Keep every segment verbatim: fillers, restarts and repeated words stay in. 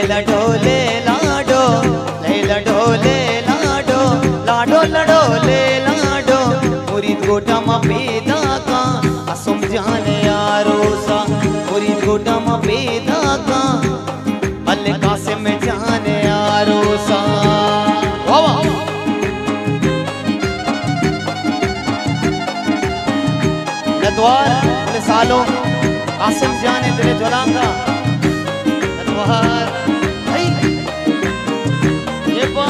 लैला ढोले लाडो, लैला ढोले लाडो, लाडो लडो ले लाडो, मुरीद गोटा मा पेदा का असम जाने यारो सा, मुरीद गोटा मा पेदा का अल कासिम जाने यारो सा। वाह नद्वार सालों कासिम जाने तेरे जोलांगा नद्वार ये बा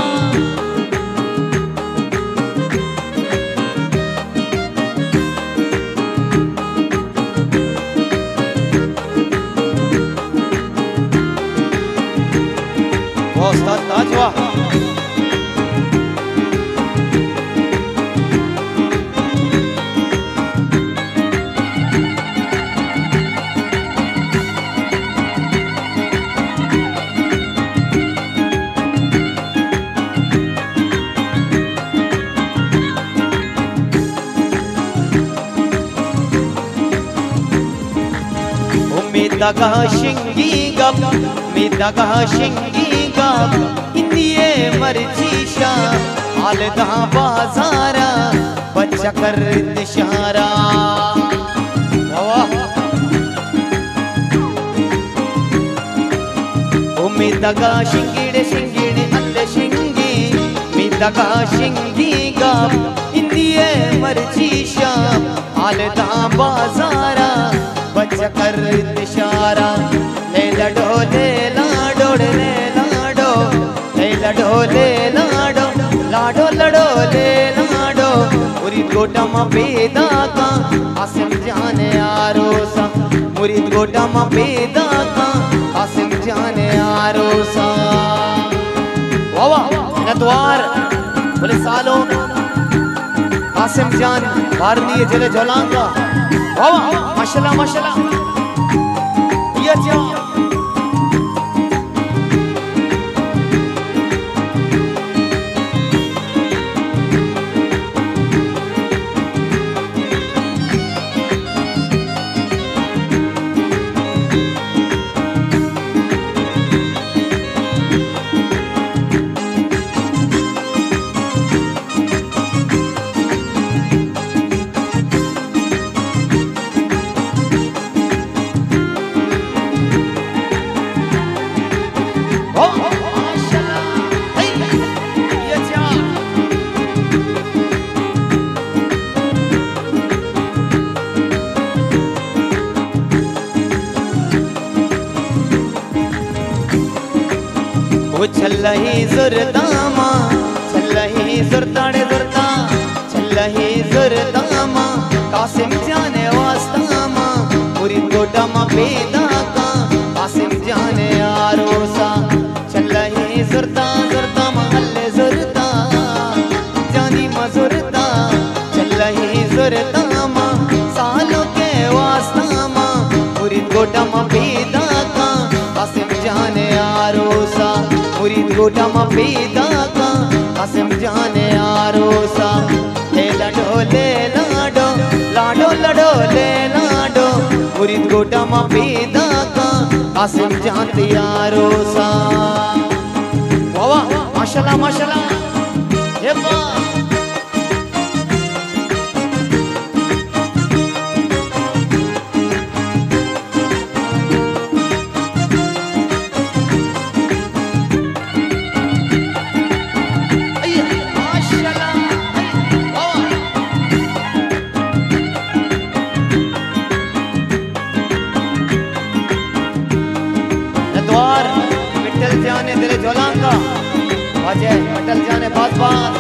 वो उस्ताद ताजवा मिदगा शिंगी गप, मिदगा शिंगी गप, इंदिये मर्जीशा आलदा बाजारा बच्चा कर इशारा। ओ मिदगा शिंगीड़े शिंगीड़े अल्ले शिंगी, मिदगा शिंगी गप, इंदिये मर्जीशा आलदा बाजारा बच्चा कर इशारा। लैला ढोले लाडो ले लाडो, लैला ढोले लाडो, लाडो लडो ले लाडो, मुरीद गोटा मा पेदा का आसिम जाने यारो सा, मुरीद गोटा मा पेदा का आसिम जाने यारो सा। वाह नद्वार बोले सालों कासिम जान भारतीय जले जोलांगा। वाह माशाल्लाह माशाल्लाह ये क्या छल्लही जुरदामा, छल्लही जुरताड़े जुरता, छल्लही जुरदामा, कासिम जाने वास्तामा, मुरीद गोटा मा पेदा का कासिम जाने यारो सा। छल्लही जुरता जुरता मा अल्ले जुरता जानी मा जुरता, छल्लही जुरदामा सालों के वास्तामा, मुरीद गोटा मा पेदा का कासिम जाने यारो सा, मुरीद गोटा मा पेदा का कासिम जाने यारो सा। लैला ढोले लाडो, लाडो लडो ले लाडो, मुरीद गोटा मा पेदा का कासिम जाने यारो सा। वाह माशाल्लाह माशाल्लाह ये बा विठल जाने तेरे जोलांगा अजय विठल जाने बात बात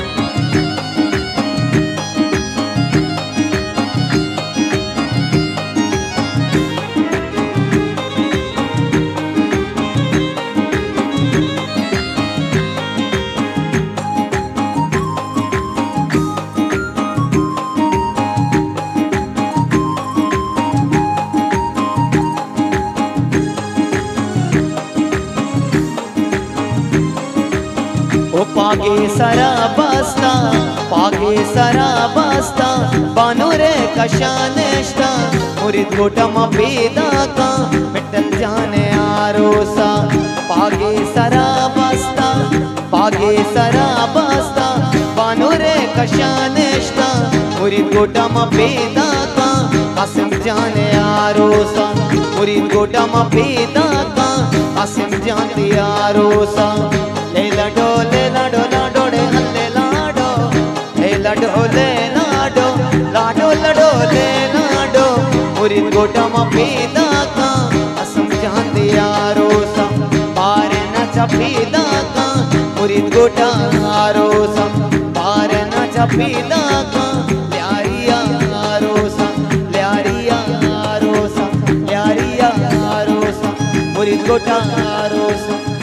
पागे सरा बस्ता, पागे सरा बस्ता, बानो रे कशानेश्ता, मुरीद गोटा मा पेदा का दिल जाने आरोसा पागे सरा बस्ता पागे सरा बस्ता बानुरे कशानेश्ता मुरीद गोटा मा पेदा का कासिम जाने आरोसा मुरीद गोटा मा पेदा का कासिम जाने आरोसा ले लडो ले लडो लाडो डे हल्ले लाडो ले लडो ले लाडो लाडो लडो ले लाडो मुरीद गोटा मा पेदा का कासिम जाने आरोसा पारे नाचा पेदा का मुरीद गोटा आरोसा पारे नाचा पेदा का ल्यारिया आरोसा ल्यारिया आरोसा ल्यारिया आरोसा मुरीद गोटा आरोसा